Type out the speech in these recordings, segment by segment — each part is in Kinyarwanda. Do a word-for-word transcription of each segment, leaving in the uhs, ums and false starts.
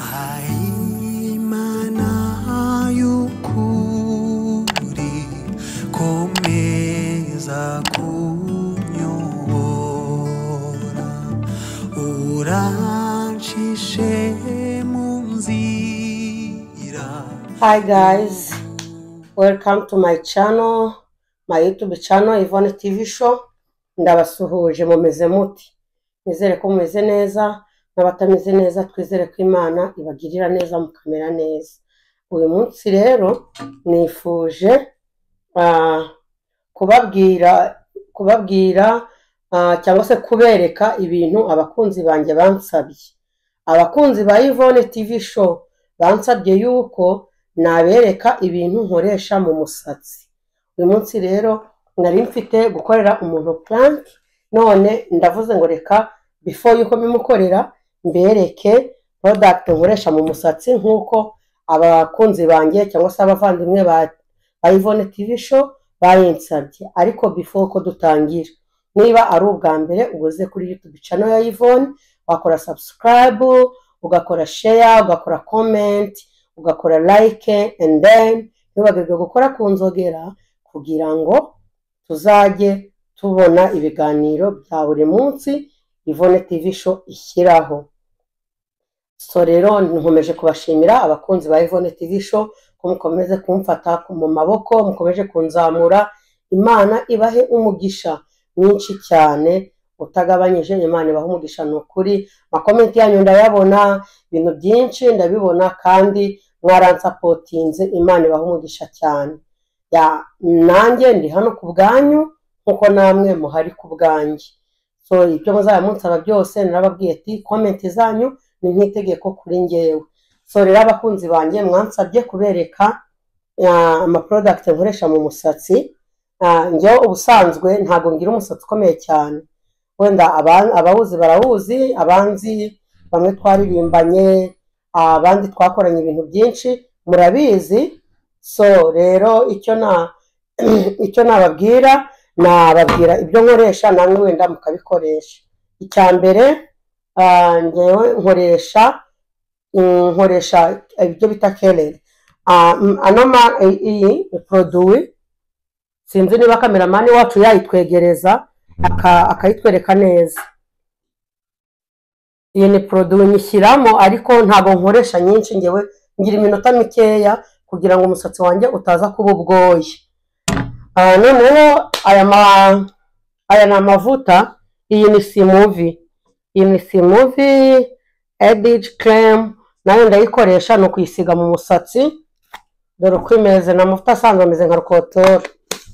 Imana y'ukuri komeza kunyobora urancishe mu nzira. Hi guys, welcome to my channel, my YouTube channel Yvonne T V show. Ndabasuhuje mumeze muti, nizere ko mumeze neza, n'abatameze neza twizere ko Imana ibagirira neza mukamera neza. Uyu munsi rero nifuje uh, kubabwira kubabwira uh, cyangwa se kubereka ibintu abakunzi banje bansabye. Abakunzi ba Yvonne T V show bansabye yuko nabereka ibintu nkoresha mu musatsi. Uyu munsi rero nari mfite gukorera umuntu prank, none ndavuze ngo reka before yuko bimukorera mbereke product nkoresha mu musatsi nkuko abakunzi banjye cyangwa se abavandimwe ba Yvonne T V show bayinsabye. Ariko before ko dutangira, niba ari ubwa mbere uguze kuri YouTube channel ya Yvonne, wakora subscribe, ugakora share, ugakora comment, ugakora like, and then nibagirwe gukora ku nzogera kugira ngo tuzajye tubona ibiganiro bya buri munsi Yvonne T V show ishyiraho. So rero nkomeje kubashimira abakunzi ba Yvonne T V show ko mukomeze kumfata mu maboko, mukomeje kunzamura. Imana ibahe umugisha mwinshi cyane utagabanyije. Imana ibahe umugisha n'ukuri. Ma comment yanyu ndayabona, ibintu byinshi ndabibona, kandi mwaransapotinze. Imana ibahe umugisha cyane. Ya nanjye ndi hano ku bwanyu nkuko namwe muhari ku bwanjye. So ibyo muzayamunsaba byose narababwiye ati comment zanyu ni nk'itegeko kuri ngewe. So rero abakunzi banjye mwansabye kubereka ama product nkoresha mu musatsi. Njye ubusanzwe ntago ngira umusatsi ukomeye cyane, wenda abawuzi barawuzi, abanzi bamwe twaririmbanye, abandi twakoranye ibintu byinshi murabizi. So rero icyo na icyo nababwira nababwira ibyo nkoresha namwe wenda mukabikoresha. Icya mbere ngewe nkoresha nkoresha ibyo bita kelele. Anoma iyi produit sinzi niba cameraman wacu yayitwegereza akayitwereka neza. Iyi ni produit nyishyiramo, ariko ntago nkoresha nyinshi, ngewe ngira iminota mikeya kugira ngo umusatsi wanjye utaza kuba ubwoye. Noneho aya ma aya ni amavuta. Iyi ni Simuvi. Iyi ni Simuvi Edge Cream, nayo ndayikoresha no kwisiga mu musatsi. Dore uko imeze, na mavuta asanzwe ameze nka rukotora.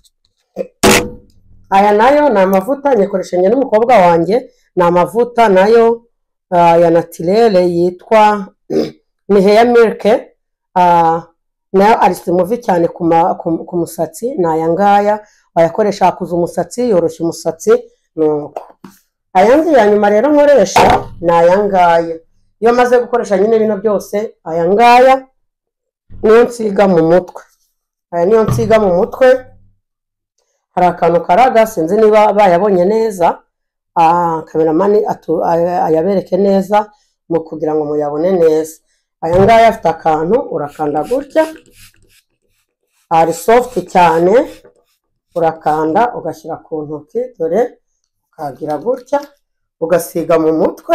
Aya nayo ni amavuta nyekoresha njye n'umukobwa wanjye. Ni amavuta nayo uh, ya naturelle yitwa ni Hair Milk. Uh, nayo ari Simuvi cyane ku musatsi. Ni aya ngaya wayakoresha akuza umusatsi, yoroshya umusatsi. Nuko ayandi ya nyuma rero nkoresha ni aya ngaya. Iyo maze gukoresha nyine bino byose, aya ngaya niyo nsiga mu mutwe. Aya niyo nsiga mu mutwe. Hari akantu karaga, sinzi niba bayabonye neza. Ah, cameraman ayabereke neza mu kugira ngo muyabone neza. Aya ngaya afite akantu urakanda gutya, ari soft cyane, urakanda ugashyira ku ntoki, dore ukagira gutya, ugasiga mu mutwe,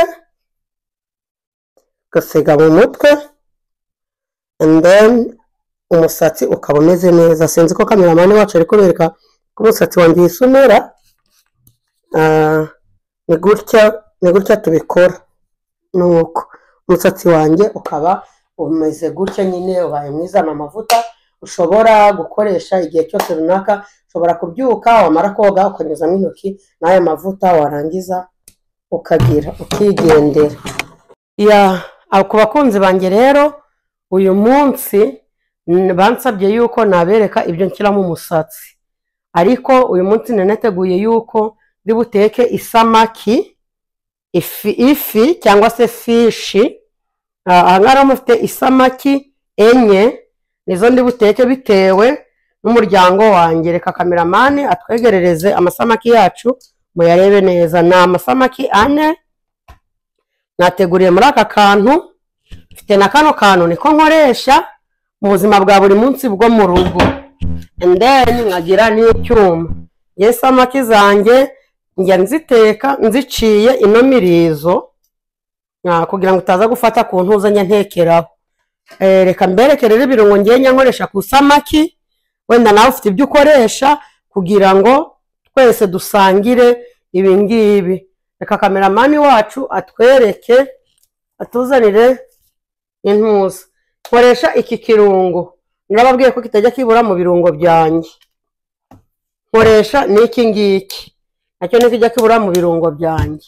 ugasiga mu mutwe, and then umusatsi ukaba umeze neza. Sinzi ko cameraman wacu ari kubereka ko umusatsi wanjye yisumera. Uh, ni gutya ni gutya tubikora. Nuko umusatsi wanjye ukaba umeze gutya nyine, ubaye mwiza. Amavuta ushobora gukoresha igihe cyose runaka. Ushobora kubyuka wamara koga ukanyuzamo intoki n'aya mavuta, warangiza ukagira ukigendera. Ya ku bakunzi banjye rero uyu munsi bansabye yuko nabereka ibyo nshyiramo umusatsi, ariko uyu munsi naneteguye yuko ndi buteke isamaki, ifi ifi cyangwa se fishi. Aha ngaha mufite isamaki enye, nizo ndi buteke bitewe n'umuryango wanjye. Reka cameraman atwegerereze amasamaki yacu muyarebe neza. Ni amasamaki ane nateguriye muri aka kantu. mfite na kano kantu niko nkoresha mu buzima bwa buri munsi bwo mu rugo. And then nkagira n'icyuma. Ye samaki zanjye njya nziteka nziciye ino mirizo kugira ngo utaza gufata ku ntuza njya ntekeraho. Eh, reka mbereke rero ibirungo ngiye nkoresha ku samaki, wenda nawe ufite ibyo ukoresha kugira ngo twese dusangire ibi ngibi. Reka kameramani wacu atwereke atuzanire intuza. Nkoresha iki kirungo, nababwiye ko kitajya kibura mu birungo byanjye. Nkoresha n'iki ngiki, nacyo nikijya kibura mu birungo byanjye.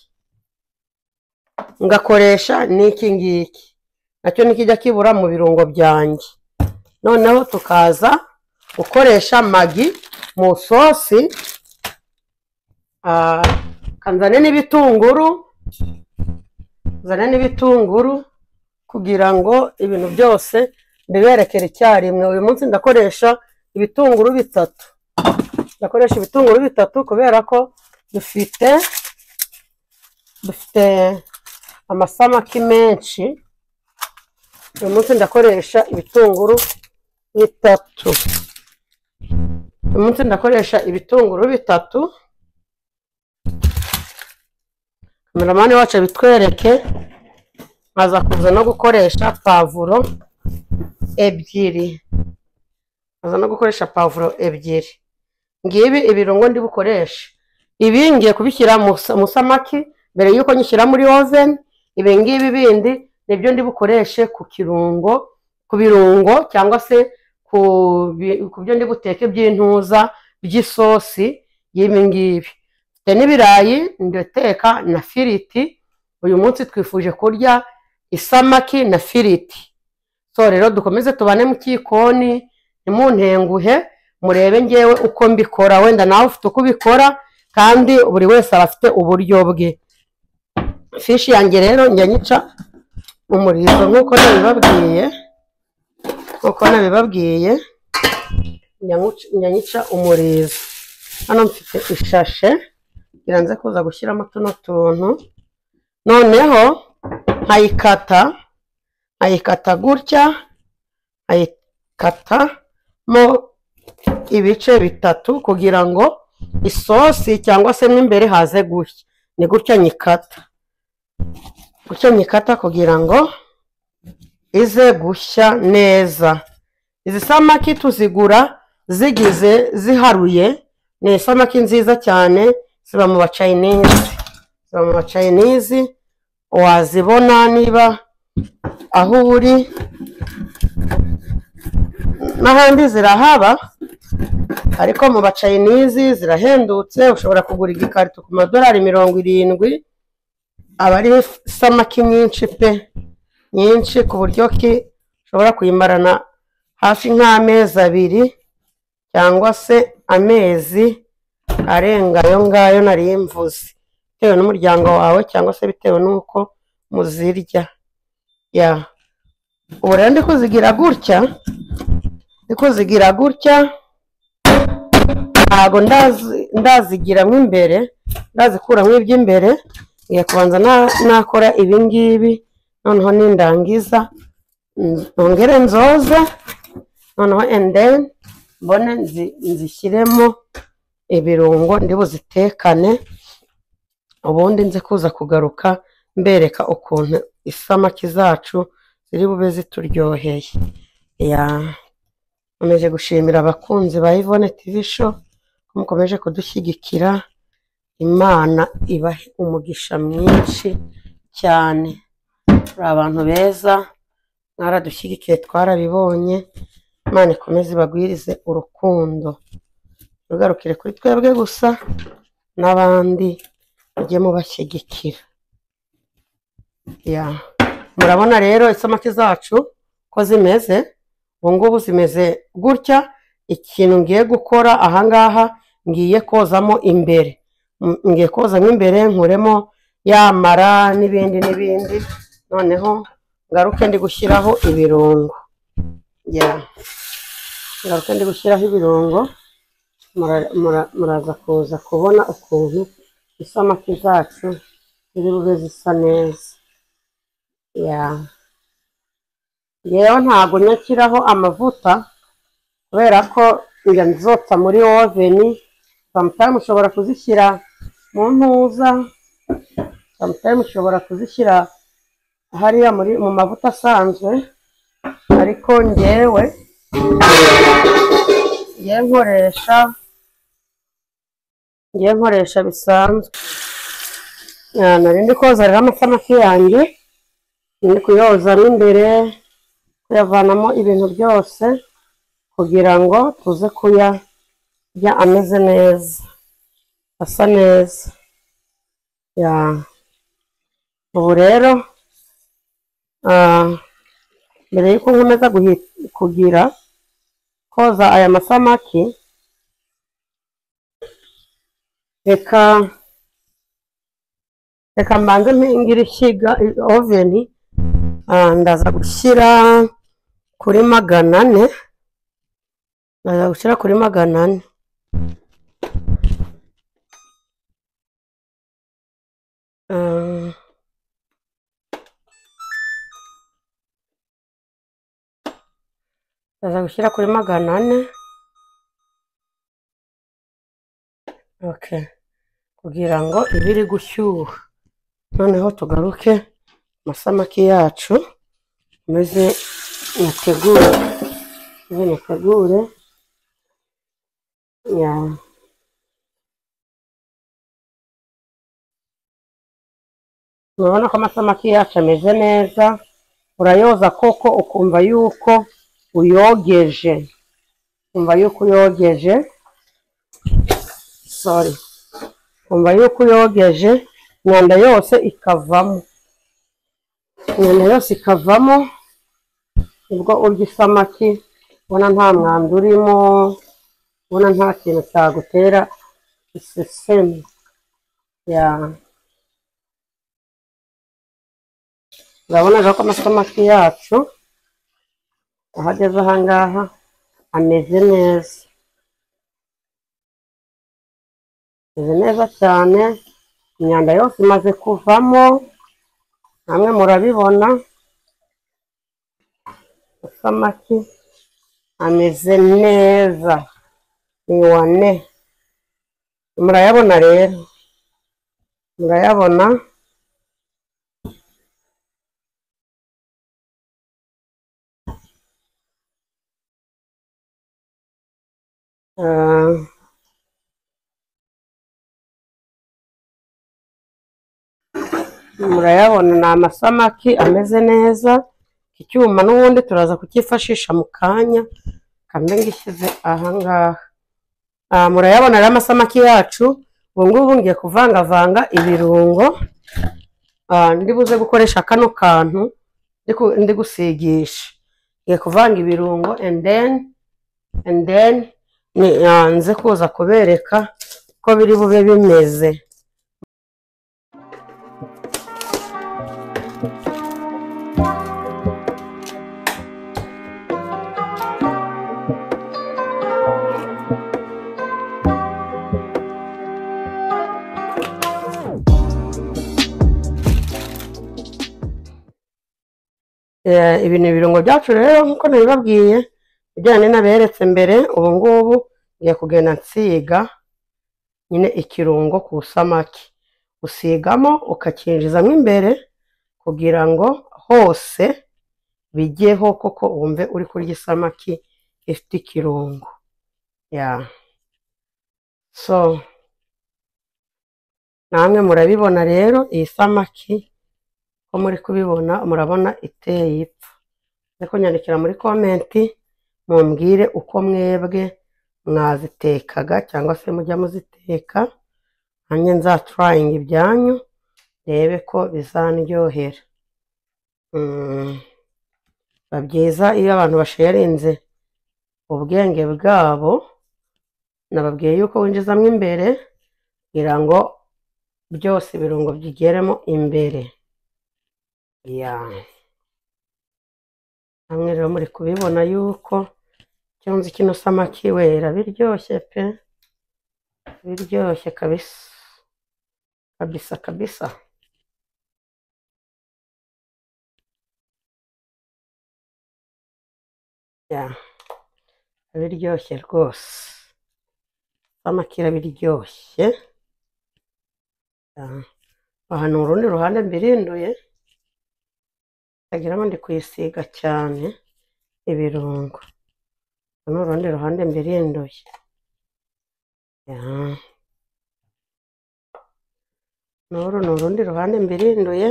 Ngakoresha n'iki ngiki, nacyo nikijya kibura mu birungo byanjye. Noneho tukaza gukoresha magi mu sosi. Ah, kanzane n'ibitunguru, zane n'ibitunguru kugira ngo ibintu byose biberekere icyarimwe. Uyu munsi ndakoresha ibitunguru bitatu. Ndakoresha ibitunguru bitatu kubera ko dufite dufite amasamaki menshi. Uyu munsi ndakoresha ibitunguru bitatu. Uyu munsi ndakoresha ibitunguru bitatu. Kameramani wacu bitwereke. Nkaza kuza no gukoresha pavuro ebyiri. Nkaza no gukoresha pavuro ebyiri. Ngibi ibirungo ndi bukoresha. Ibi ngiye kubishyira mu samaki mbere yuko nyishyira muri oven. Ibi ngibi bindi nibyo ndi bukoreshe ku kirungo, ku birungo cyangwa se ku byo ndi buteke by'intuza by'isosi y'ibi ngibi. Mfite n'ibirayi ndateka na firiti. Uyu munsi twifuje kurya isamaki na firiti. So rero dukomeze tubane mu kikoni, ntimuntenguhe, murebe ngewe uko mbikora. Wenda nawe ufite uko ubikora kandi buri wese aba afite uburyo bwe. Fishi yanjye rero njya nyica umurizo nk'uko nabibabwiye. Nk'uko nabibabwiye njya nyica umurizo. Hano mfite ishashe ngira nze kuza gushyiramo tuno tuntu. Noneho nkayikata, nkayikata gutya, nkayikata mo ibice bitatu kugira ngo isosi cyangwa se mo imbere haze gutya. Ni gutya nyikata. Gutya nyikata kugira ngo ize gushya neza. Izi samaki tuzigura zigize ziharuye. Ni samaki nziza cyane, ziba mu Chinese. Ziba mu Chinese. Wazibona niba aho uri n'ahandi zirahaba, ariko mu Chinese zirahendutse. Ushobora kugura igikarito ku madolari mirongo irindwi. Aba ari samaki nyinshi pe, nyinshi ku buryo ki ushobora kuyimarana hafi nk'amezi abiri cyangwa se amezi arenga ayo ngayo nari mvuze, bitewe n'umuryango wawe cyangwa se bitewe n'uko muzirya. Ya ubu rero ndi kuzigira gutya, ndi kuzigira gutya, ntabwo ndazigiramo imbere, ndazikuramo iby'imbere. Ngiye kubanza nakora ibi ngibi, noneho nindangiza nongere nzoze, noneho and then mbone nzishyiremo ibirungo ndi buzitekane. Ubundi nze kuza kugaruka mbereka ukuntu isamaki zacu ziri bube zituryoheye. Ya nkomeje gushimira abakunzi ba Yvonne T V Show ko mukomeje kudushyigikira. Imana ibahe umugisha mwinshi cyane. Turi abantu beza, mwaradushyigikiye, twarabibonye. Imana ikomeze ibagwirize urukundo, rugarukire kuri twebwe gusa, n'abandi mujye mubashyigikira. Ya murabona rero isamaki zacu ko zimeze. Ubu ngubu zimeze gutya. Ikintu ngiye gukora ahangaha, ngiye kozamo imbere. Ngiye kozamo imbere nkuremo yamara n'ibindi n'ibindi. Noneho ngaruke ndi gushyiraho ibirungo. Ya ngaruke ndi gushyiraho ibirungo. Muraza kuza kubona ukuntu isamaki zacu ziri bube zisa neza. Ya yewe ntago nyakiraho amavuta kubera ko njya nzotsa muri oven. Sometimes ushobora kuzishyira mu ntuza, sometimes ushobora kuzishyira hariya muri mu mavuta asanzwe, ariko njyewe ngiye nkoresha ngiye nkoresha bisanzwe. Nari ndi koza rero amasamaki yanjye, ndi kuyozamo imbere, kuyavanamo ibintu byose kugira ngo tuze kuyarya ameze neza, asa neza. Ya ubu rero mbere yuko nkomeza kugira koza aya masamaki, reka reka mbanze mpingire ishyiga oven. Ndaza gushyira kuri magana ane, ndaza gushyira kuri magana ane. ndaza gushyira kuri magana ane. Okay, kugira ngo ibe iri gushyuha. Noneho tugaruke amasamaki yacu maze nitegure nitegure ya urabona ko amasamaki yacu ameze neza. Urayoza koko ukumva yuko uyogeje, ukumva yuko uyogeje sorry ukumva yuko uyogeje imyanda yose ikavamo, imyanda yose ikavamo. Ubwo urya isamaki ubona nta mwanda urimo, ubona nta kintu cyagutera isesemi. Ya urabona ko amasamaki yacu aho ageze aha ngaha ameze neza, ameze neza cyane. Imyanda yose imaze kuvamo, namwe murabibona. Amasamaki ameze neza, ni wane. Murayabona rero, murayabona. Murayabona ni amasamaki ameze neza. Icyuma n'ubundi turaza kukifashisha mu kanya, kambe ngishyize aha ngaha. Murayabona rero amasamaki yacu. Ubu ngubu ngiye kuvangavanga ibirungo. Ndi buze gukoresha kano kantu ndi gusigisha. Ngiye kuvanga ibirungo and then and then nze kuza kubereka ko biri bube bimeze. Ibi ni ibirungo byacu rero nkuko nabibabwiye, bijyanye naberetse mbere. Ubu ngubu ngiye kugenda nsiga nyine ikirungo ku samaki, usigamo ukakinjizamo imbere kugira ngo hose bijyeho koko wumve uri kurya isamaki ifite ikirungo. Ya so namwe murabibona rero, iyi samaki ko muri kubibona, murabona iteye ipfa. Ariko nyandikira muri komenti mumbwire uko mwebwe mwazitekaga cyangwa se mujya muziteka, nanjye nzatrayinga ibyanyu rebe ko bizandyohera. Biba byiza iyo abantu basharinze ubwenge bwabo. Nababwiye yuko winjizamo imbere kugira ngo byose ibirungo byigeremo imbere. Ya namwe rero muri kubibona yuko cyonzi kino samaki wera biryoshye pe, biryoshye kabisa kabisa kabisa. ya biryoshye rwose, isamaki irabiryoshye. Aha ni urundi ruhande mbirinduye, ndagira ngo ndi kuyisiga cyane ibirungo. Ni urundi ruhande mbirinduye. N'uru ni urundi ruhande mbirinduye.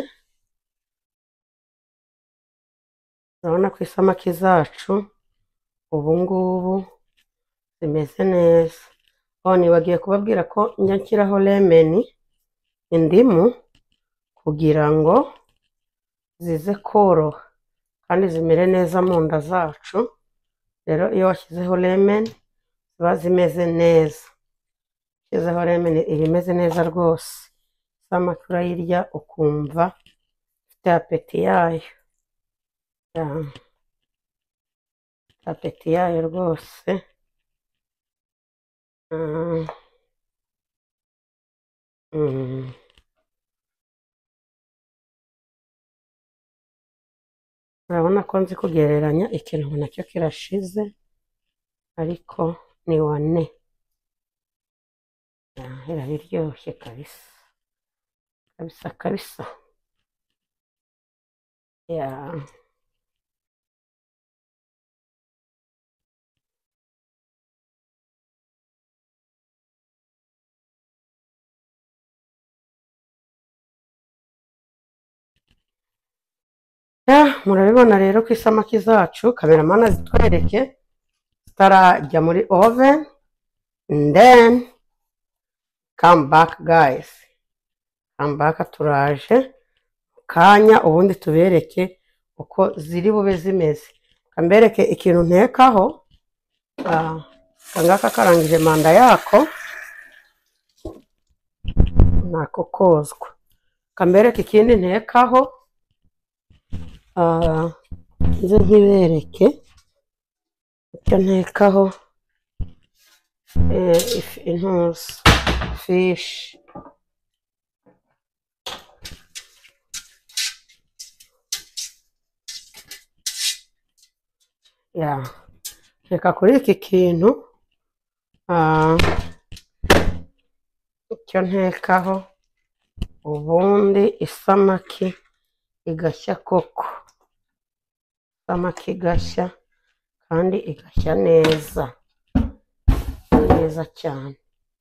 Urabona ko isamaki zacu ubu ngubu zimeze neza. Oh, nibagiye kubabwira ko njya nshyiraho lemeni, indimu, kugira ngo zize koroha kandi zimere neza mu nda zacu. Rero iyo washyizeho lemeni ziba zimeze neza. Shyizeho lemeni iba imeze neza rwose. Isamaki urayirya ukumva ufite apeti yayo. Apeti yayo rwose. Mm. Mm. Urabona ko nzi kugereranya ikintu nacyo kirashize, ariko ni wane. Irabiryoshye kabisa kabisa kabisa. Ya murabibona rero ko isamaki zacu kameramana zitwereke zitarajya muri oven. And then come back guys, come back, turaje kanya ubundi tubereke uko ziri bube zimeze. Kambereke ikintu ntekaho. Ah, kangaka karangije manda yako nako kozwa. Kambereke ikindi ntekaho. Ah, nze nkibereke icyo ntekaho. Eh, intuzi fish. Ya reka kuri iki kintu ah icyo ntekaho, ubundi isamaki igashya koko. Isamaki igashya kandi igashya neza neza cyane.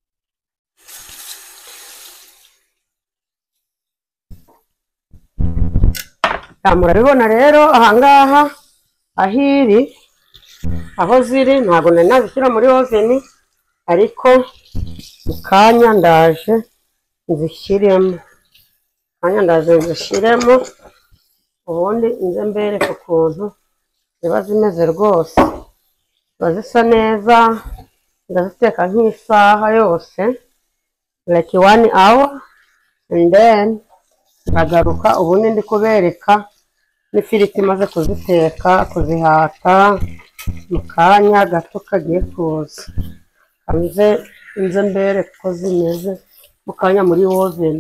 Murabibona rero ahangaha ahiri aho ziri ntabwo nari nazishyira muri oven, ariko mu kanya ndaje nzishyiremo. Kanya ndaje nzishyiremo ubundi nze mbereke ukuntu ziba zimeze rwose. Ziba zisa neza, ndaziteka nk'isaha yose, like one hour, and then nkagaruka ubundi ndi kubereka n'ifiriti maze kuziteka, kuzihata mu kanya gato kagiye kuza. Nze nze mbereke ko zimeze mu kanya muri oven.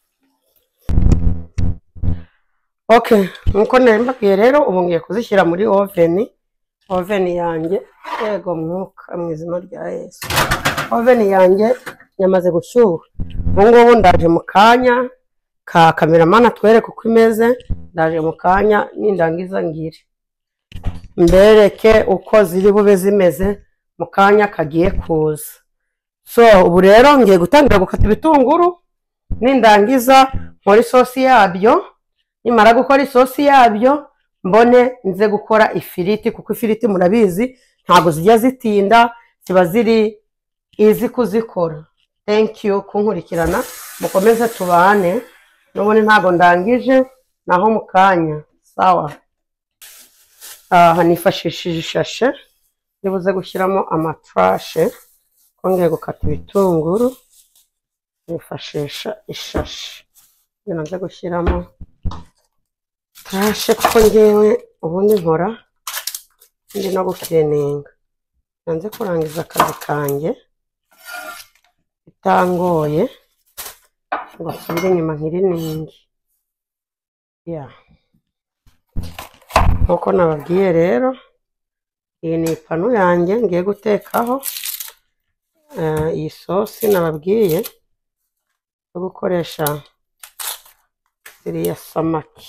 Okay, nkuko nembabwiye rero ubu ngiye kuzishyira muri oven. Oven yanjye, yego mwuka mu izina rya Yesu. Oven yanjye yamaze gushyuha. Ubu ngubu ndaje mu kanya ka kameramana atwereke uko imeze. Ndaje mu kanya nindangiza ngire mbereke uko ziri bube zimeze mu kanya kagiye kuza. So ubu rero ngiye gutangira gukata ibitunguru, nindangiza nkora isosi yabyo. Nimara gukora isosi yabyo mbone nze gukora ifiriti, kuko ifiriti murabizi ntabwo zijya zitinda, ziba ziri izi kuzikora. Thank you kunkurikirana, mukomeze tubane. Nubone ntabwo ndangije naho mu kanya. Sawa. Aha nifashishije ishashe nibuze gushyiramo amatrashe. Kongeye gukata ibitunguru nifashisha ishashe. Nze gushyiramo trashe kuko ngewe ubundi nkora ndi no gukeninga. Nanze kurangiza akazi kanjye bitangoye ngo nsubire inyuma nkiriningi. Ya nkuko nababwiye rero iyi ni ipanu yanjye ngiye gutekaho eh, iyi sosi nababwiye yo gukoresha iriya samaki.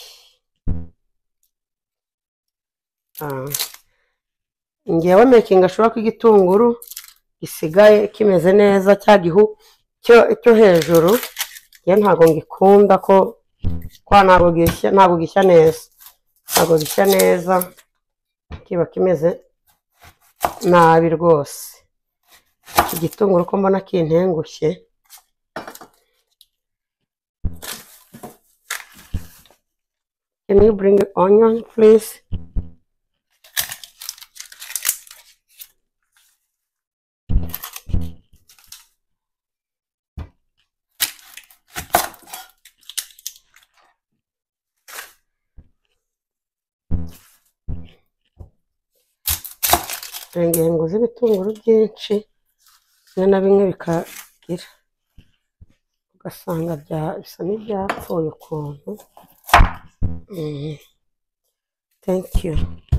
Ah, ngewe making ashobora ko igitunguru gisigaye kimeze neza, cya gihu cyo cyo hejuru ye ntago ngikunda ko kwa ntago gishya ntago gishya neza ntago gishya neza kiba kimeze nabi rwose. Iki gitunguru ko mbona kintengushye, can you bring the onion please? Ingengo z'ibitunguru byinshi bimwe na bimwe bikagira ugasanga bisa n'ibyapfuye ukuntu. Mm. Thank you.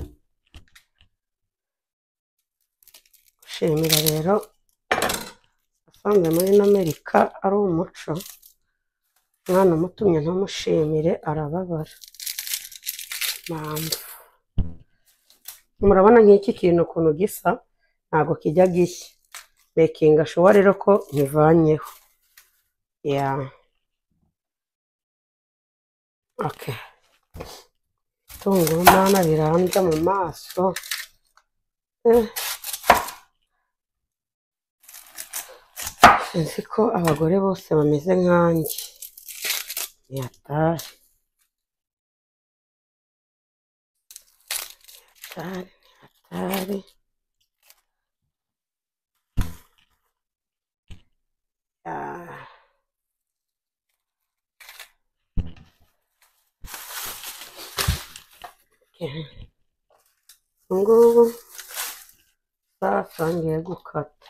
Gushimira rero asanzwe muri Amerika ari umuco, umwana umutumye ntumushimire arababara. Mpamvu murabona nk'iki kintu ukuntu gisa ntago kijya gishya, making ashobora rero ko nkivanyeho. Yeah. Okay. Tunguru mana birambya mu maso. Eh. Sinzi ko abagore bose bameze nkanjye. Yatari. Yatari. Yatari. Yeah. Okay. Ngubu sasa ngiye gukata.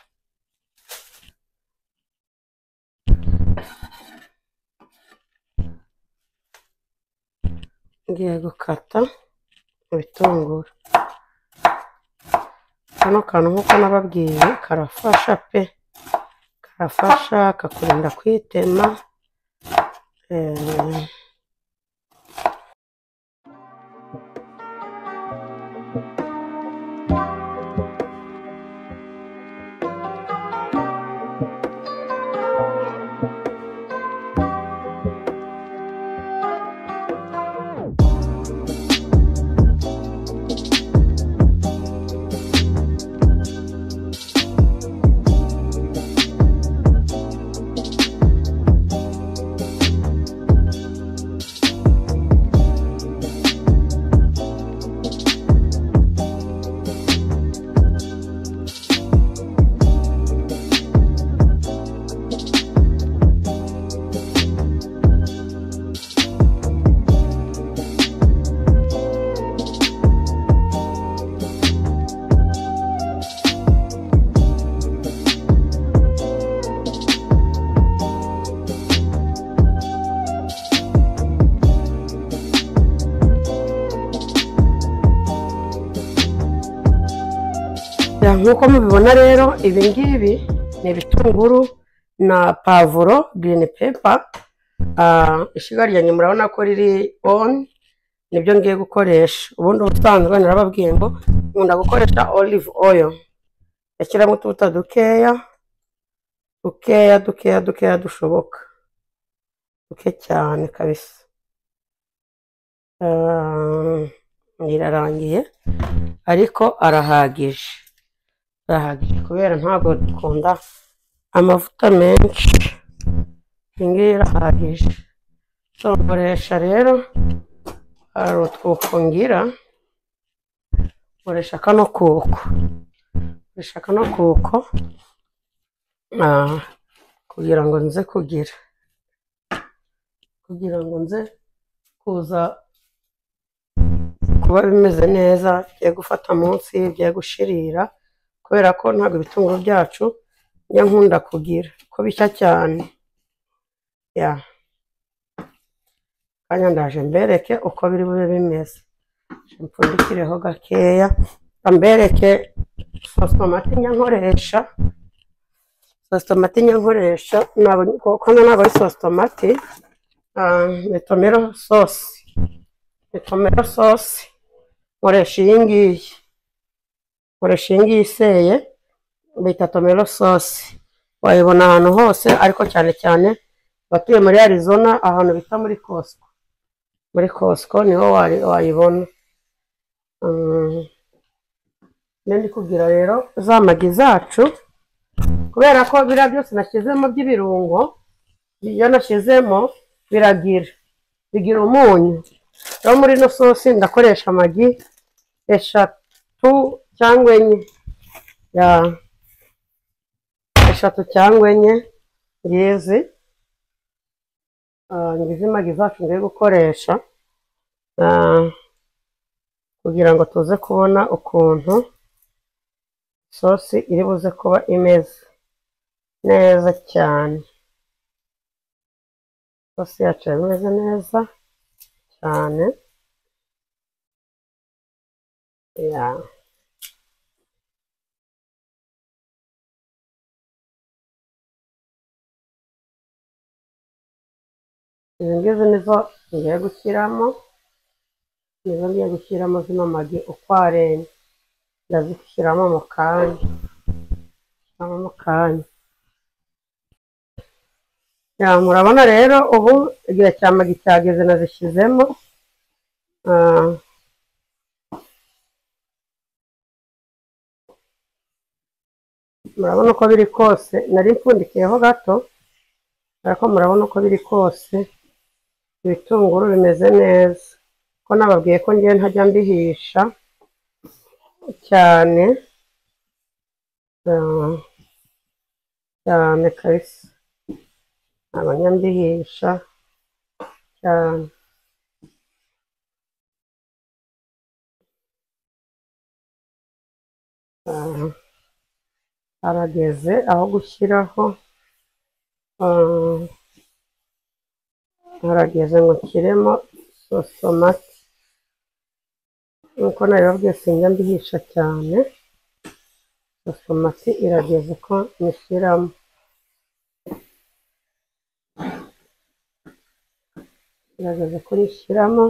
Ngiye gukata ibitunguru. Kano kantu nk'uko nababwiye karafasha pe, karafasha kakurinda kwitema. Eh, nk'uko mubibona rero ibi ngibi ni ibitunguru na pavuro, green pepper. Ah, ishiga ryanjye murabona ko riri on, nibyo ngiye gukoresha. Ubundi ubusanzwe narababwiye ngo nkunda gukoresha olive oil, yashyiramo utubuto dukeya dukeya dukeya dukeya dushoboka, duke cyane kabisa. Ah, irarangiye ariko arahagije, arahagije kubera ntabwo dukunda amavuta menshi. Ingiyi irahagije. So nkoresha rero hari utwuko ngira, nkoresha kano kuko nkoresha kano kuko ah, kugira ngo nze kugira kugira ngo nze kuza kuba bimeze neza, bigiye gufata munsi, bigiye gushirira, kubera ko ntabwo ibitunguru byacu njya nkunda kugira ko bishya cyane. Ya kanya ndaje mbereke uko biri bube bimeze. Mpfundikireho gakeya ambereke sositomati nyankoresha sositomati nyankoresha kuko ntabwo ari sositomati ni tomero sosi ni tomero sosi nkoresha iyi ngiyi nkoresha iyi ngiyi iseye bita tomero sosi wayibona ahantu hose ariko cyane cyane batuye muri Arizona ahantu bita muri Costco muri Costco niho wayibona. Ndi kugira rero za magi zacu kubera ko biriya byose nashyizemo by'ibirungo iyo nashyizemo biragira bigira umunyu rero muri ino sosi ndakoresha amagi eshatu cyangwa enye ya eshatu cyangwa enye ngizi ngizi magi zacu ngiye gukoresha kugira ngo tuze kubona ukuntu sosi iri buze kuba imeze neza cyane. Sosi yacu imeze neza cyane ya izi ngizi nizo ngiye gushyiramo nizo ngiye gushyiramo zino magi uko ari enye ndazishyiramo mu kanya shyiramo mu kanya ya murabona rero ubu igihe cya magi cyageze nazishyizemo murabona uko biri kose nari mpfundikiyeho gato ariko murabona uko biri kose ibitunguru bimeze neza ko nababwiye ko ngiye ntajya mbihisha cyane cyane kabisa abanyambihisha cyane. Harageze aho gushyiraho harageze ngo nshyiremo sositomati nkuko nabibabwiye sinjya mbihisha cyane sositomati irageze ko nyishyiramo irageze ko nyishyiramo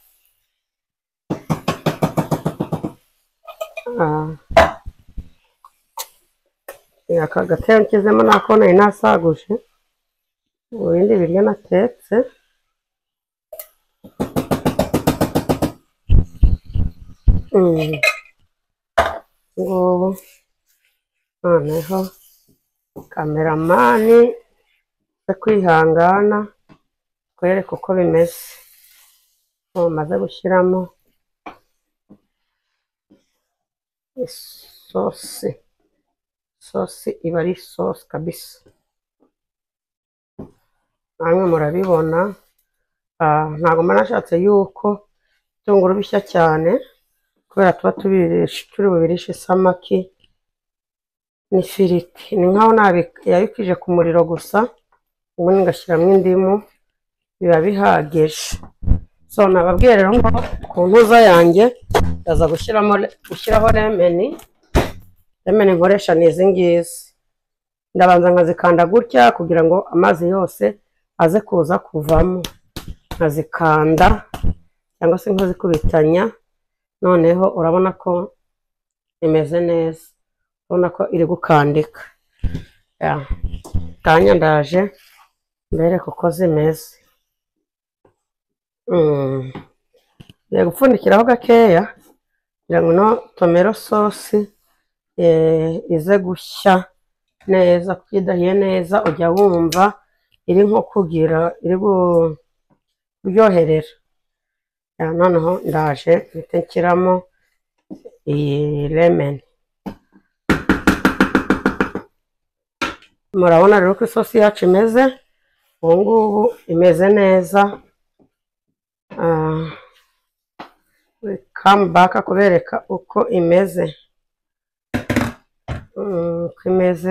aka gatebo nshyizemo nako nari nasaguje mu bindi biryo natetse ngubu noneho kameramani yo kwihangana twereke uko bimeze umaze gushyiramo isosi sosi iba ari sosi kabisa namwe murabibona ntabwo mba nashatse yuko ibitunguru bishya cyane kubera tuba turi bubirishe isamaki n'ifiriti ni nkaho yabikije ku muriro gusa ubundi ngashyiramo indimu biba bihagije. So nababwiye rero ngo ku ntuza yanjye ndaza gushyiramo gushyiraho lemeni lemeni nkoresha ni izi ngizi ndabanza nkazikanda gutya kugira ngo amazi yose aze kuza kuvamo nkazikanda cyangwa se nkazikubitanya noneho urabona ko imeze neza urabona ko iri gukandika ya kanya ndaje mbereke uko zimeze ngiye gupfundikiraho gakeya kugira ngo no tomero sosi ize gushya neza kuko idahiye neza ujya wumva iri nko kugira iri kuryoherera noneho ndaje mpite nshyiramo iyi lemeni murabona rero ko isosi yacu imeze ubu ngubu imeze neza kambaka kubereka uko imeze uko imeze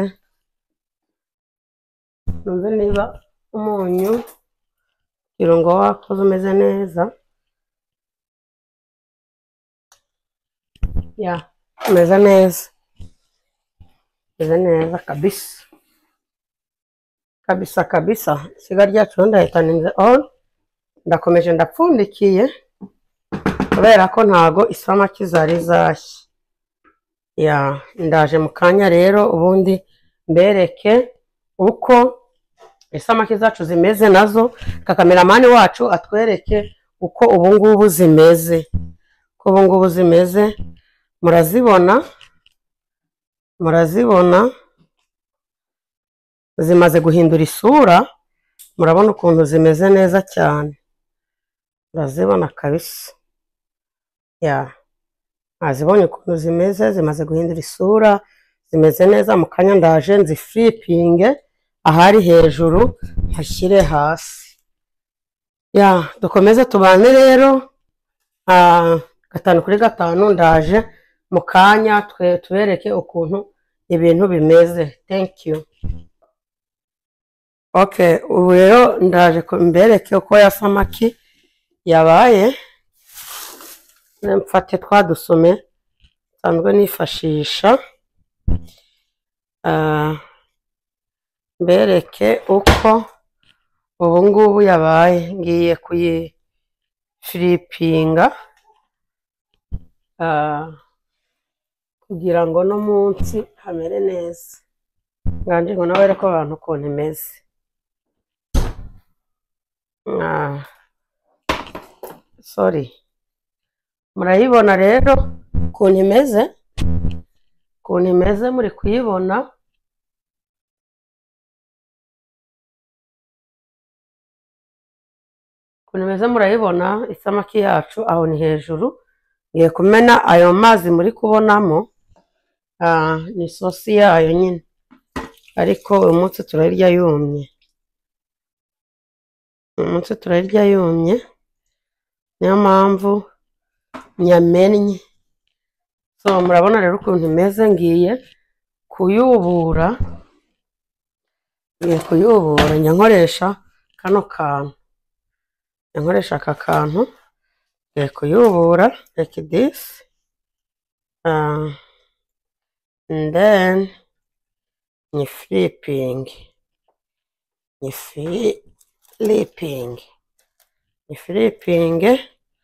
numve niba umunyu irungo wakoze umeze neza ya meze neza, meze neza kabisa kabisa kabisa. Isiga ryacu ndahitaninze on, ndakomeje ndapfundikiye kubera ko ntago isamaki zari zashye. Ya ndaje mu kanya rero ubundi mbereke uko isamaki zacu zimeze nazo, kakameramani wacu atwereke uko ubu ngubu zimeze, uko ubu ngubu zimeze. Murazibona, murazibona zimaze guhindura isura, murabona ukuntu zimeze neza cyane, murazibona kabisa. Ya azibonye ukuntu zimeze, zimaze guhindura isura, zimeze neza. Mu kanya ndaje nziflipinge ahari hejuru hashyire hasi. Ya dukomeze tubane rero, ah, gatanu kuri gatanu. Ndaje mu kanya twe tubereke ukuntu ibintu bimeze. Thank you. Okay, ubu rero ndaje mbereke uko ya samaki yabaye. Mfate twadusume nsanzwe nifashisha, uh, mbereke uko ubu ngubu yabaye. Ngiye kuyiflipinga uh, kugira ngo no munsi hamere neza. Nganje ngo nawe ko abantu ukuntu imeze. Uh, sorry. Murayibona rero ukuntu imeze, ukuntu imeze muri kuyibona. Ukuntu imeze murayibona. Isamaki yacu aho ni hejuru, ngiye kumena ayo mazi muri kubonamo, ah, ni sosi yayo nyine, ariko uyu munsi turayirya yumye, uyu munsi turayirya yumye, niyo mpamvu nyamennye. So murabona rero ukuntu imeze. Ngiye kuyubura, ngiye kuyubura nyankoresha kano kantu, nyankoresha aka kantu. Ngiye kuyubura like this, uh, and then ni flipping, ni flipping, ni flipping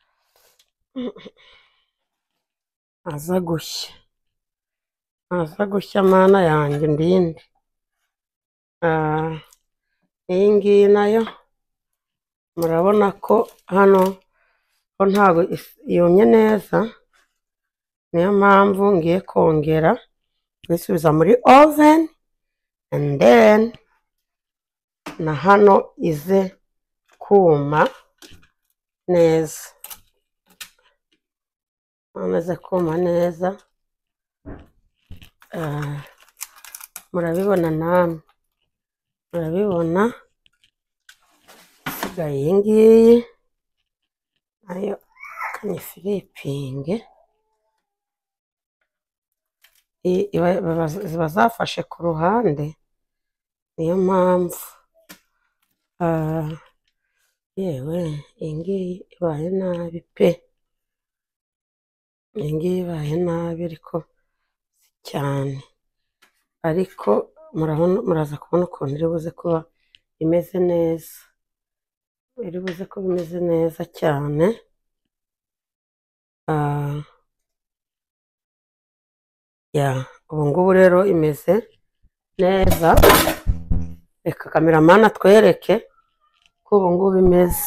aza gushya, aza gushya mana yanjye ndinde. Uh, iyi ngiyi nayo murabona ko hano ko ntago yumye neza, niyo mpamvu ngiye kongera kwisubiza muri oven, and then na hano ize kuma neza, amaze kuma neza. Uh, murabibona namwe, murabibona. Sigaye iyi ngiyi nayo ni flipping, ziba zafashe ku ruhande, niyo mpamvu. Uh, yewe iyi ngiyi ibaye nabi pe, iyi ngiyi ibaye nabi ariko cyane, ariko murabona, muraza kubona ukuntu iri buze kuba imeze neza, iri buze kuba imeze neza cyane. Uh, ya ubu ngubu rero imeze neza. Reka kameramani atwereke ko ubu ngubu imeze.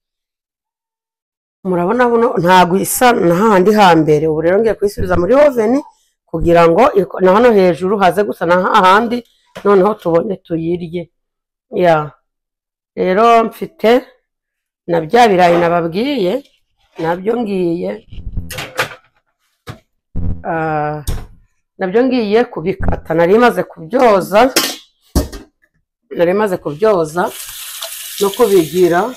Murabona buno ntago isa na handi hambere. Ubu rero ngiye kwisubiza muri oven kugira ngo na hano hejuru haze gusa na handi, noneho tubone tuyirye. Ya rero mfite na bya birayi nababwiye, nabyo ngiye uh, nabyo ngiye kubikata. Nari maze kubyoza, nari maze kubyoza no kubigira.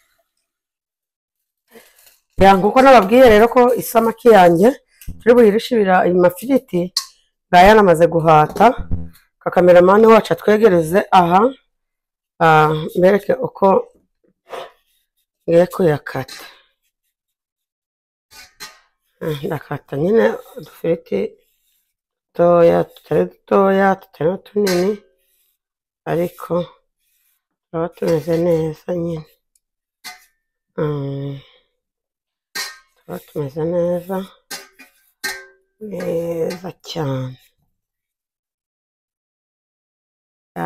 Ya nkuko nababwiye rero ko isamaki yanjye turi buhirishibira amafiriti, ngaya namaze guhata. Kakameramani wacu atwegereze aha, uh, mbereke uko ngiye kuyakata. Ndakata nyine udufiriti dutoya tutari dutoya tutari tunini ariko turaba tumeze neza nyine. Mm. Turaba tumeze neza neza cyane. Ya.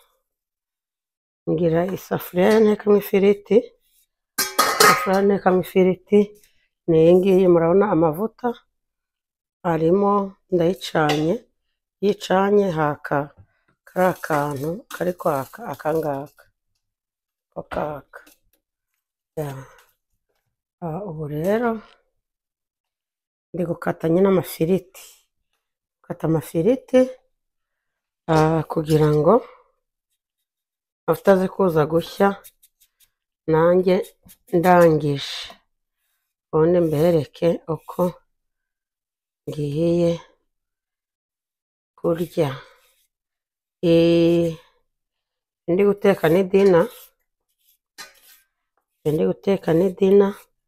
Ngira isafuriya ntekamo ifiriti. Isafuriya ntekamo ifiriti ni iyi ngiyi, murabona amavuta arimo, ndayicanye. Yicanye haka kari akantu kari kwaka akangaka ko kaka. Ya. Uh, ubu rero ndi gukata nyine amafiriti. Gukata amafiriti uh, kugira ngo afite kuza gushya nanjye ndangije, ubundi mbereke uko ngiye kurya. E, ndi guteka ni dina, ndi guteka ni dina.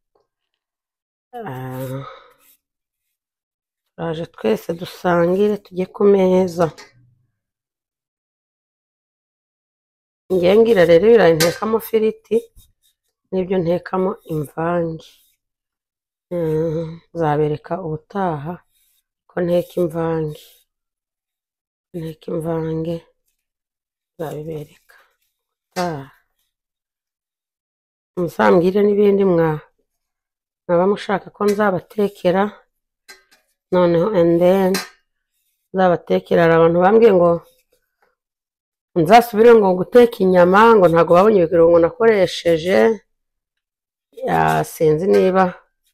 Uh, turaje twese dusangire tujye ku meza. Ngiye ngira rero ibirayi ntekamo firiti n'ibyo ntekamo imvange. Uh, zabereka ubutaha ko nteka imvange. Nteka imvange zabibereka ubutaha. Muzambwire n'ibindi mwa mwaba mushaka ko nzabatekera, noneho and then nzabatekera. Abantu bambwiye ngo nzasubire ngo guteka inyama, ngo ntago babonye ibirungo nakoresheje. Ya, sinzi niba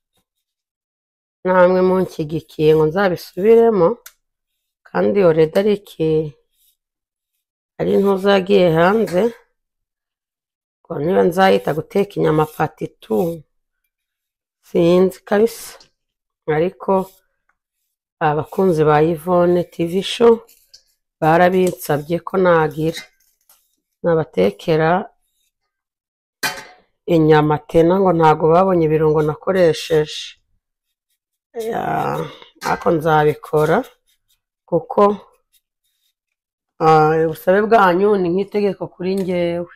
namwe munshyigikiye ngo nzabisubiremo, kandi already ari iki ari ntuzagiye hanze, ngo niba nzayita guteka inyama part two sinzi kabisa. Ariko abakunzi ba Yvonne T V show barabinsabye ko nagira nabatekera inyama tena, ngo ntago babonye ibirungo nakoresheje. Ya, ako nzabikora kuko uh, ubusabe bwanyu ni nk'itegeko kuri njyewe.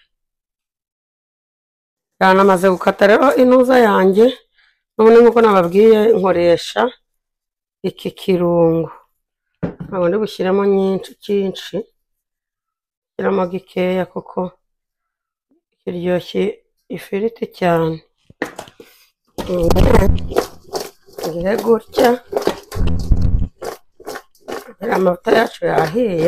Namaze gukata rero inuza yanjye, none nkuko nababwiye nkoresha iki kirungo. Ntabwo ndi bushyiramo nyinshi cyinshi, shyiramo gikeya kuko kiryoshye ifiriti cyane. Ngire gutya, amavuta yacu yahiye.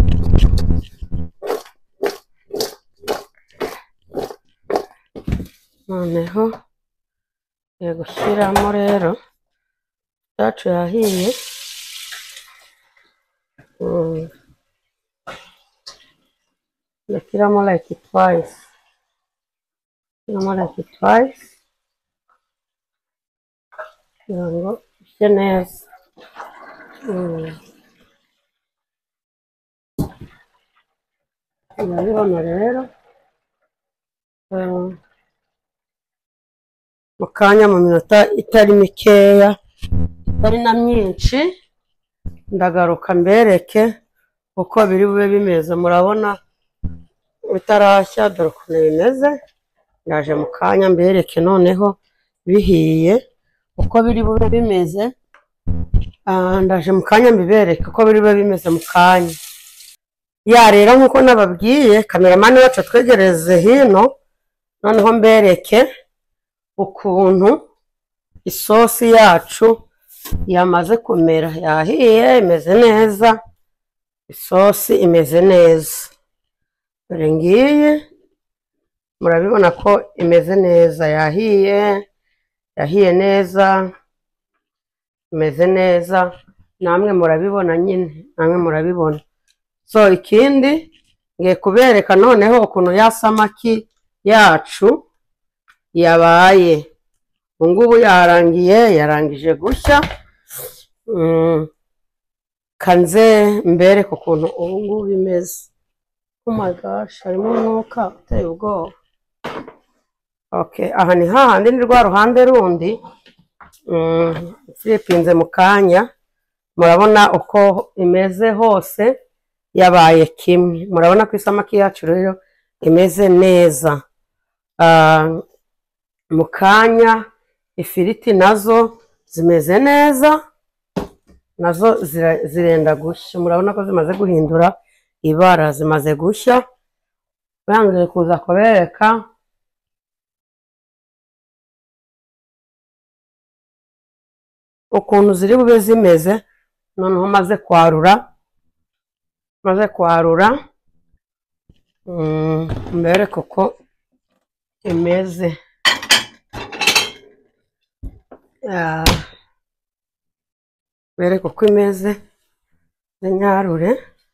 Noneho ngiye gushyiramo rero yacu yahiye. Mm. Ndashyiramo like twice. Ndashyiramo like twice kugira ngo bishye neza. Mm. Ndabibona rero uh, mu kanya, mu minota itari mikeya, itari na myinshi, ndagaruka mbereke uko biri bube bimeze. Murabona bitarashya, dore ukuntu bimeze. Ndaje mu kanya mbereke noneho bihiye uko biri bube bimeze. Uh, ndaje mu kanya mbibereke uko biri bube bimeze mu kanya. Ya rero nkuko nababwiye, kameramani wacu twegereze hino, noneho mbereke ukuntu isosi yacu yamaze kumera. Yahiye, imeze neza, isosi imeze neza. Dore ngiye, murabibona ko imeze neza. Yahiye, yahiye neza, imeze neza. Namwe murabibona nyine, namwe murabibona. So ikindi ngiye kubereka noneho ukuntu ya samaki yacu yabaye. Ubungubu yarangiye, yarangije gushya. Mm. Kanze mbereke ukuntu ubungubu bimeze. Oh my gosh, harimo umwuka uteye ubwoba. Okay, aha ni hahandi ni rwa ruhande rundi. Mm, Filipinze mu kanya murabona uko imeze hose yabaye kimwe. Murabona ko isamaki yacu rero imeze neza. Ah, mu kanya ifiriti nazo zimeze neza, nazo zira- zirenda gushya. Murabona ko zimaze guhindura ibara, zimaze gushya. Bangiye kuza kubereka ukuntu ziri bube zimeze. Noneho maze kwarura, maze kwarura mm, mbereke uko imeze. Ah, mbereke uko imeze, nyarure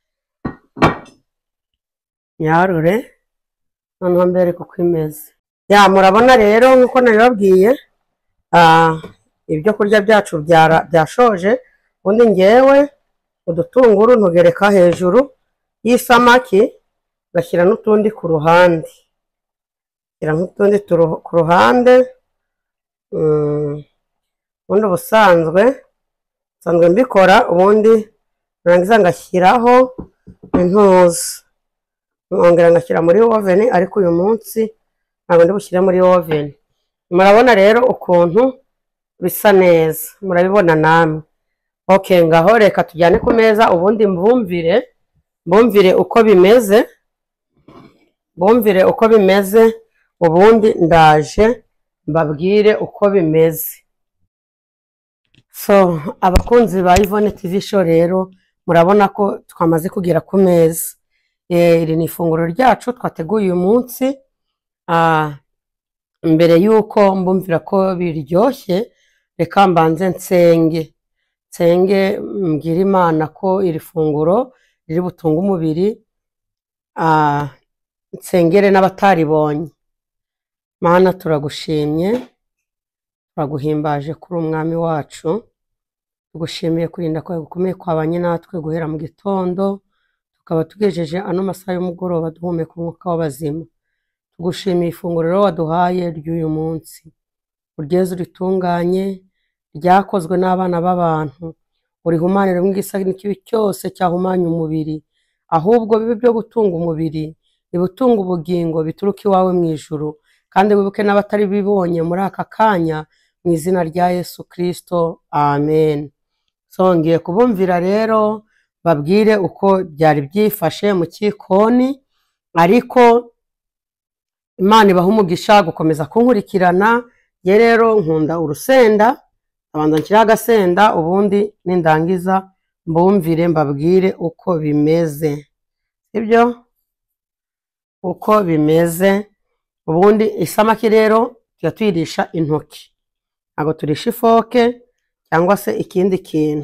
nyarure noneho mbereke uko imeze. Ya, murabona rero nk'uko nabibabwiye, ah, ibyo kurya byacu byara- byashoje. Ubundi ngewe udutunguru ntugereka hejuru y'isamaki, gashyira n'utundi ku ruhande, shyira n'utundi turu- ku ruhande. Mm, ubundi ubusanzwe nsanzwe mbikora, ubundi narangiza ngashyiraho intuza, nkongera ngashyira muri oven, ariko uyu munsi ntabwo ndi bushyire muri oven. Murabona rero ukuntu bisa neza, murabibona namwe. Okay, ngaho reka tujyane ku meza, ubundi mbumvire mbumvire uko bimeze, mbumvire uko bimeze, ubundi ndaje mbabwire uko bimeze. So, abakunzi ba Yvonne T V show rero, murabona ko twamaze kugera ku meza. Eh, iri ni ifunguro ryacu twateguye uyu munsi. Ah, mbere yuko mbumvira ko biryoshye, reka mbanze nsenge nsenge mbwira Imana ko iri funguro riri butunga umubiri. Ah, nsengere n'abataribonye. Mana, turagushimye, turaguhimbaje kuri umwami wacu, tugushimiye kurinda kwawe gukomeye kwabanye natwe guhera mu gitondo tukaba tugejeje ano masaha y'umugoroba duhumeka umwuka w'abazima. Tugushimiye ifunguro rero waduhaye ry'uyu munsi, uryeze uritunganye, ryakozwe n'abana b'abantu, urihumanire mu gisa n'ikibi cyose cyahumanya umubiri, ahubwo bibe byo gutunga umubiri, bibutunga ubugingo, bituruka iwawe mu ijuru, kandi wibuke n'abatari bibonye muri aka kanya, mu izina rya Yesu Kristo, amen. So, ngiye kubumvira rero babwire uko byari byifashe mu cyikoni, ariko Imana ibaha umugisha gukomeza kunkurikirana. Ye rero nkunda urusenda, abanza nshyiraho agasenda, ubundi nindangiza mbumvire mbabwire uko bimeze, sibyo? Uko bimeze. Ubundi isamaki rero tujya tuyirisha intoki, ntabwo turisha ifoke cyangwa se ikindi kintu.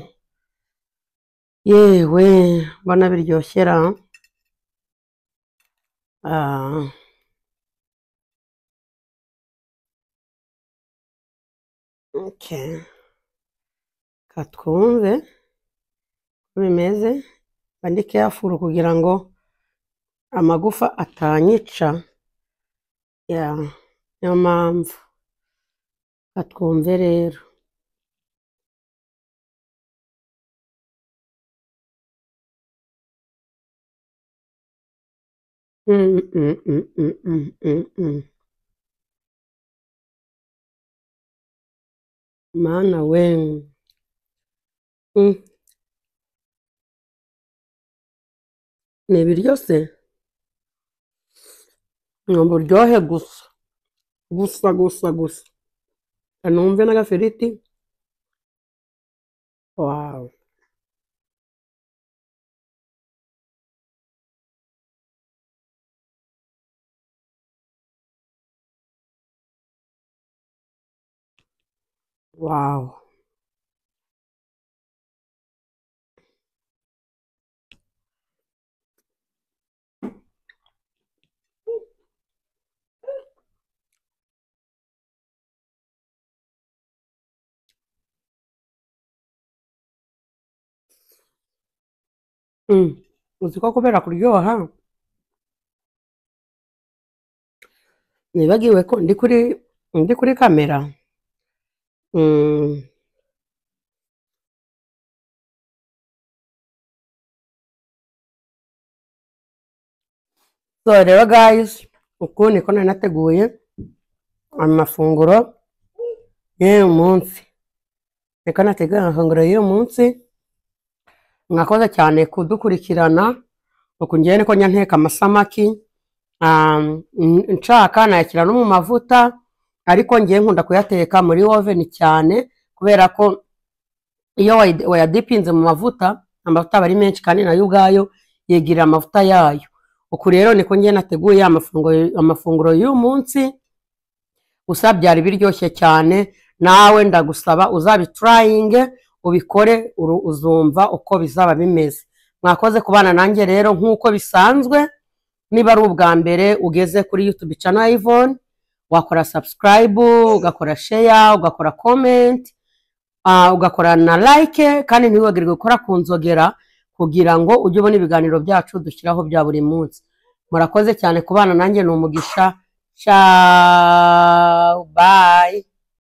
Yewe mbona biryoshera. Ah, okay, katwumve uko bimeze. Ndi careful kugira ngo amagufa atanyica. Ya, niyo mpamvu. Katwumve rero. Mm, mm, mm, mm, mm, mm, mm. Mana we. Mm. Ni ibiryo se? Ni uburyohe gusa gusa gusa gusa. Numve n'agafiriti. Wow. Wow. Mm. Uzi ko kubera kuryoha nibagiwe ko ndi kuri ndi kuri kamera. Mm. So rero guys, uku niko nari nateguye amafunguro y'uyu munsi. Reka nateguye amafunguro y'uyu munsi. Mwakoze cyane kudukurikirana. Uku ngiye niko njya nteka amasamaki. Um, nshaka nayashyira no mu mavuta, ariko ngiye nkunda kuyateka muri oven cyane kubera ko iyo wayadipinze mu mavuta, amavuta aba ari menshi kandi nayo ubwayo yegirira amavuta yayo. Uku rero niko ngiye nateguye amafunguro amafunguro y'uyu munsi. Gusa byari biryoshye cyane, nawe ndagusaba uzabitrying ubikore uzumva uko bizaba bimeze. Mwakoze kubana nanjye rero nkuko bisanzwe. Niba ari ubwa mbere ugeze kuri YouTube channel ya Yvonne, wakora subscribe, ugakora share, ugakora comment, uh, ugakora na like, kandi ntiwibagirwe gukora kunzogera kugira ngo ujye ubona ibiganiro byacu dushyiraho bya buri munsi. Murakoze cyane kubana nanjye, ni umugisha. Ciao, bye.